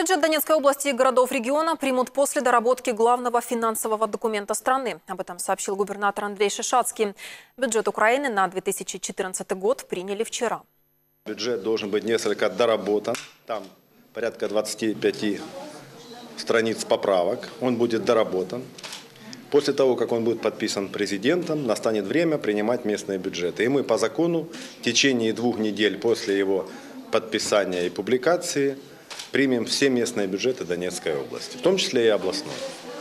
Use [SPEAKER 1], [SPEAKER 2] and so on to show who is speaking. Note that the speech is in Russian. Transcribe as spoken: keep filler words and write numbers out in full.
[SPEAKER 1] Бюджет Донецкой области и городов региона примут после доработки главного финансового документа страны. Об этом сообщил губернатор Андрей Шишацкий. Бюджет Украины на две тысячи четырнадцатый год приняли вчера.
[SPEAKER 2] Бюджет должен быть несколько доработан. Там порядка двадцати пяти страниц поправок. Он будет доработан. После того, как он будет подписан президентом, настанет время принимать местные бюджеты. И мы по закону в течение двух недель после его подписания и публикации примем все местные бюджеты Донецкой области, в том числе и областной.